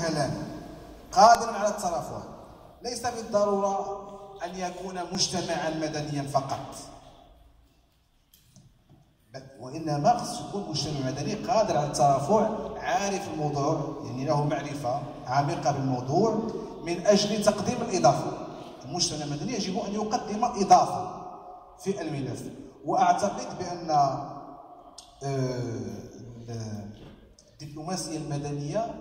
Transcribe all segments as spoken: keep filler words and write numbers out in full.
فعلا قادرا على الترافع، ليس بالضرورة أن يكون مجتمعا مدنيا فقط، وإنما خص يكون مجتمع مدني قادر على الترافع، عارف الموضوع، يعني له معرفة عميقة بالموضوع من أجل تقديم الإضافة. المجتمع المدني يجب أن يقدم إضافة في الملف. وأعتقد بأن الدبلوماسية المدنية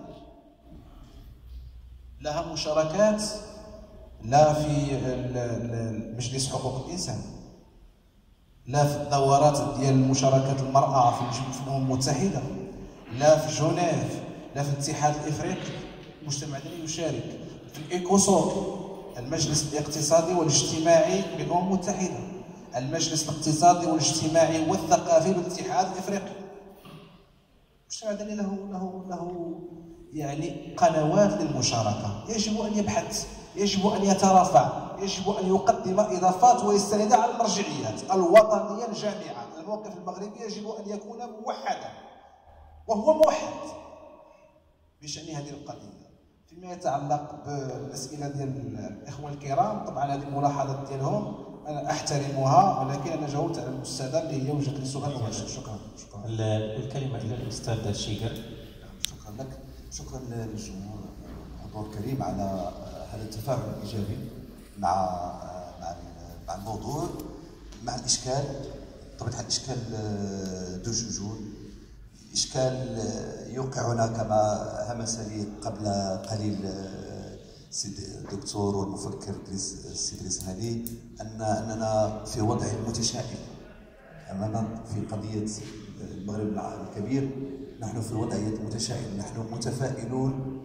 لها مشاركات لا في مجلس حقوق الإنسان، لا في الدورات ديال مشاركة المرأة في الأمم المتحدة، لا في جنيف، لا في الاتحاد الإفريقي. المجتمع المدني يشارك في الإيكوسوك، المجلس الاقتصادي والاجتماعي بالأمم المتحدة، المجلس الاقتصادي والاجتماعي والثقافي بالاتحاد الإفريقي. المجتمع المدني له له له يعني قنوات للمشاركة، يجب أن يبحث، يجب أن يترافع، يجب أن يقدم إضافات ويستند على المرجعيات الوطنية الجامعة. الموقف المغربي يجب أن يكون موحدا، وهو موحد بشأن هذه القضية. فيما يتعلق بالأسئلة ديال الإخوة الكرام، طبعا هذه الملاحظات ديالهم أنا أحترمها، ولكن أنا جاوبت على المستندة اللي هي وجهت لي سؤال مباشر. شكرا. شكرا. الكلمة إلى الأستاذ شيقر. شكرا لك، شكرا للجمهور الحضور الكريم على هذا التفاعل الإيجابي مع مع مع الموضوع، مع الإشكال. طبعا الإشكال ذو جذور، إشكال يوقعنا كما همس لي قبل قليل السيد الدكتور والمفكر السيد الإسهالي أن أننا في وضع متشائم أمام في قضية المغرب الكبير. نحن في وضع متشائم، نحن متفائلون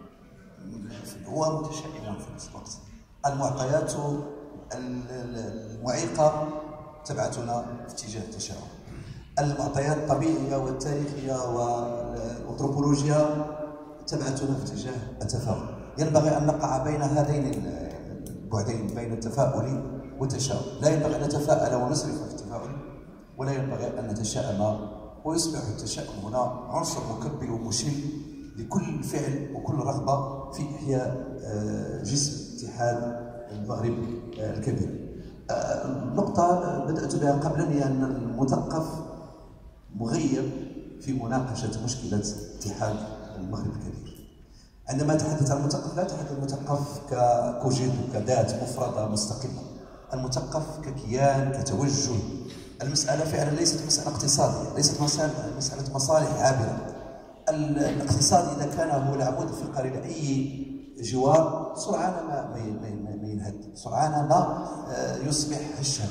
ومتشائمون في نفس الوقت. المعطيات المعيقة تبعثنا في اتجاه التشاؤم. المعطيات الطبيعية والتاريخية والأنثروبولوجيا تبعثنا في اتجاه التفاؤل. ينبغي أن نقع بين هذين البعدين، بين التفاؤل والتشاؤم. لا ينبغي أن نتفاءل ونسرف في التفاؤل، ولا ينبغي أن نتشائم ويصبح التشاؤم هنا عنصر مكبل ومشل لكل فعل وكل رغبة في إحياء جسم اتحاد المغرب الكبير. النقطة بدأت بها قبلا هي أن المثقف مغيب في مناقشة مشكلة اتحاد المغرب الكبير. عندما نتحدث عن المثقف لا نتحدث عن المثقف ككوجيت كذات مفردة مستقلة، المثقف ككيان كتوجه. المسألة فعلا ليست مسألة اقتصادية، ليست مسألة مصالح عابرة. الاقتصاد إذا كان هو العمود الفقري لأي جوار سرعان ما ما ينهد، سرعان ما يصبح هشا.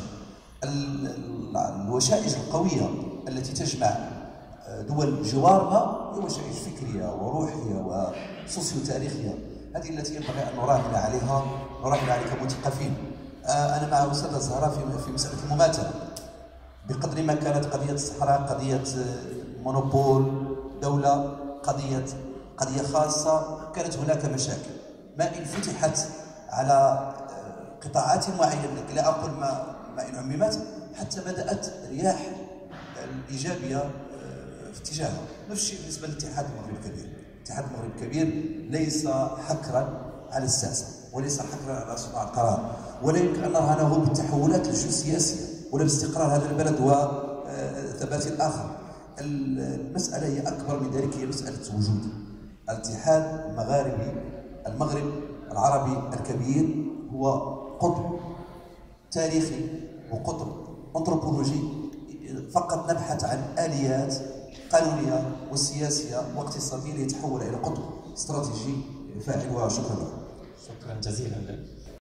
الوشائج القوية التي تجمع دول جوارنا هي وشائج فكرية وروحية وسوسيو تاريخية، هذه التي ينبغي أن نراهن عليها، نراهن عليها كمثقفين. أنا مع أستاذة زهراء في في مسألة المماثلة. بقدر ما كانت قضية الصحراء قضية مونوبول دولة، قضية قضية خاصة، كانت هناك مشاكل. ما إن فتحت على قطاعات معينة، لا أقول ما ما إن عممت، حتى بدأت رياح الإيجابية في اتجاهها. نفس الشيء بالنسبة للاتحاد المغرب الكبير. الاتحاد المغرب الكبير ليس حكرا على الساسة، وليس حكرا على صناع القرار، ولا يمكن أن نرهنه بالتحولات الجيوسياسية ولا باستقرار هذا البلد وثبات الآخر. المسألة هي أكبر من ذلك، هي مسألة وجود. الاتحاد المغاربي المغرب العربي الكبير هو قطب تاريخي وقطب أنثروبولوجي. فقط نبحث عن آليات قانونية وسياسية واقتصادية ليتحول إلى قطب استراتيجي فاعل. وشكرا. شكرا جزيلا لك.